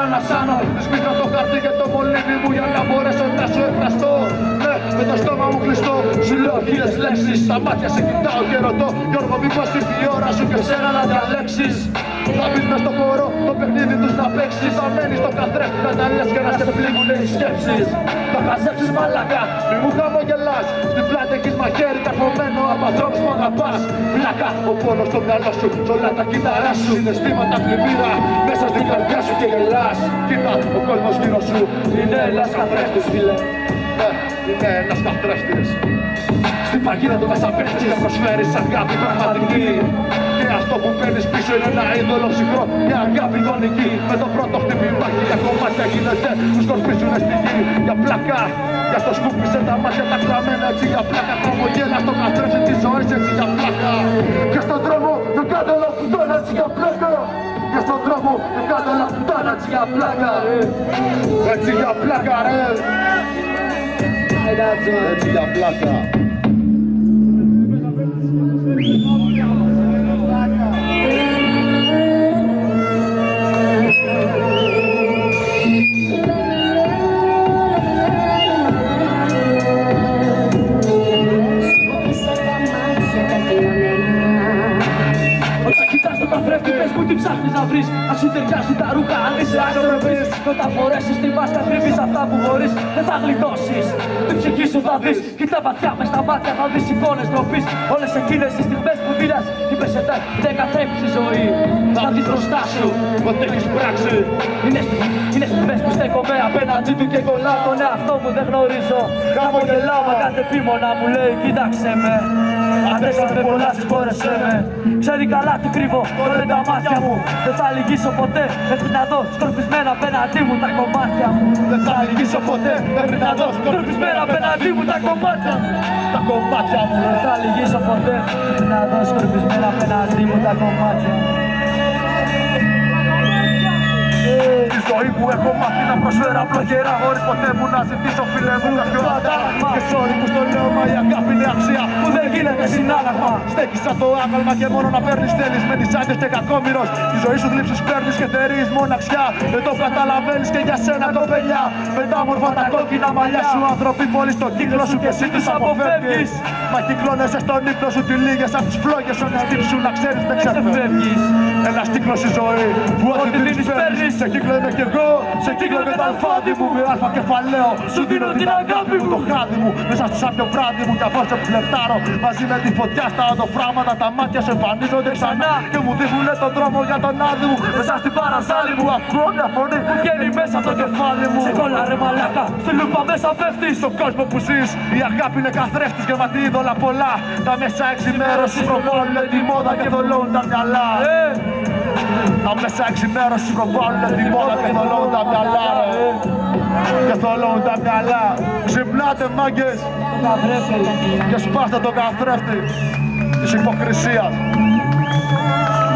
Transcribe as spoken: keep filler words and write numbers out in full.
ανασάνω. Σμίχνα το χαρτί και το μολύβι μου για να μπορέσω να σου εκφραστώ. Ναι, με το στόμα μου κλειστό, σου λέω χίλιες λέξεις. Στα μάτια σε κοιτάω και ρωτώ, Γιώργο, μήπως ήρθε η ώρα σου και σένα να διαλέξεις. Θα μπεις μες στο χώρο, το παιχνίδι τους να παίξεις. Θα μένεις στο καθρέφτη να τα λες και να σε πλήγουνε οι σκέψεις. Θα χαζέψεις μαλάκα, μη μου χαμογελάς. Στην πλάτη έχεις μαχαίρι καρφωμένο από ανθρώπους που αγαπάς. Βλάκα, ο πόνος στο μυαλό σου, σ' όλα τα κύτταρά σου. Συναισθήματα πλημμύρα, μέσα στην καρδιά σου και γελάς. Κοίτα, ο κόσμος γύρω σου είναι ένας καθρέφτης, φίλε. Ναι, είναι ένας καθρέφτης. Στην παγίδα του μέσα πέφτεις και προσφέρεις αγάπη πραγματική. Και αυτό που παίρνεις πίσω είναι ένα είδωλο ψυχρό, μια αγάπη γονική. Με το πρώτο χτύπημα για κομμάτια γίνεται, τους σκορπίζουνε στη γη. Για πλάκα, για το σκούπισε τα μάτια τα κλαμμένα έτσι για πλάκα. Χαμογέλα στο καθρέφτη της ζωής έτσι για πλάκα. Και στον δρόμο δεν κάνω ένα πουτάνα έτσι για πλάκα. Και στον δρόμο δεν κάνω ένα πουτάνα έτσι για πλάκα. Έτσι για πλάκα ρε. Έτσι για πλάκα. Τι ψάχνεις να βρεις, ας σου ταιριάζει τα ρούχα, αν είσαι άξιοπρεπής. Όταν φορέσεις τη μάσκα, κρύβεις αυτά που μπορείς, δεν θα γλιτώσεις. Την ψυχή σου θα δεις, κοίτα βαθιά μες στα μάτια, θα δεις εικόνες ντροπής. Όλες εκείνες τις στιγμές που δίλας, είπες ετέ, δεν καθρέφεις η ζωή. Θα δεις μπροστά σου, ότι έχεις πράξει. Είναι, είναι στιγμές που στέκομαι απέναντί του και κολλάω τον εαυτό μου, δεν γνωρίζω. Χαμογελάω, μα κάθε επίμονα μου λέει, κοίταξε με. Αντέξαμε πολλά, συγχώρεσέ με. Ξέρει καλά τι κρύβω, τώρα τα μάτια μου. Δεν θα λυγίσω ποτέ, μέχρι να δω σκορπισμένα απέναντί μου τα κομμάτια μου. Δεν θα λυγίσω ποτέ, μέχρι να δω σκορπισμένα απέναντί μου τα κομμάτια μου. Τα κομμάτια μου. Δεν θα λυγίσω ποτέ, μέχρι να δω σκορπισμένα απέναντί μου τα κομμάτια μου. Η ζωή που έχω μάθει να προσφέρω απλοχερά, χωρίς ποτέ μου να ζητήσω φίλε μου κάποιο αντάλλαγμα. Και sorry που στο λέω, μα η αγάπη είναι αξία που δεν γίνεται συνάλλαγμα. Στέκεις σαν το άγαλμα και μόνο να παίρνεις θέλεις. Μένεις άντρες και κακόμοιρος. Τη ζωή σου θλίψεις παίρνεις και θερείς μοναξιά. Δεν το καταλαβαίνεις και για σένα το παιδιά. Με τα όμορφα τα κόκκινα μαλλιά σου, άνθρωποι πολύ στον κύκλο σου και εσύ τους αποφεύγεις. Μα κυκλώνεσαι στον ύπνο σου, τυλίγες απ' τις φλόγες σου. Σου να ξέρεις δεν ξεφεύγεις. Ένας κύκλος η ζωή που ό,τι δίνεις παίρνεις. Σε κύκλο είμαι κι εγώ, σε κύκλο και τα αλφάδι μου. Με αλφα κεφαλαίο σου δίνω την αγάπη μου. Το χάδι μου μέσα στο σάπιο βράδυ μου. Κι αφού σε φλερτάρω μαζί με τη φωτιά στα οδοφράματα. Τα μάτια σου εμφανίζονται ξανά και μου δείχουνε τον δρόμο για τον άδει μου. Μέσα στην παραζάλη μου ακούω μια φωνή που βγαίνει μέσα από το κεφάλι μου. Σε κόλλα ρε μαλάκα, στη λούπα μέσα πέφτεις. Στον κόσμο που ζεις η αγάπη είναι καθρέφτης και γεμάτη είδωλα πολλά. Τα μέσα εξημέρωσης προβάλλουνε τη μόδα και δολώνουν τα μυαλά. Τα μέσα εξημέρωσης προβάλλουνε τη μόδα και θολώνουν τα μυαλά. Και θολώνουν τα μυαλά. Ξυπνάτε μάγκες και σπάστε τον καθρέφτη της υποκρισίας.